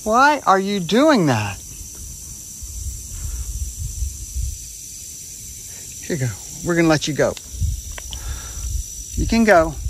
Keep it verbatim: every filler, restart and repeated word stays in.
Why are you doing that? Here you go. We're going to let you go. You can go.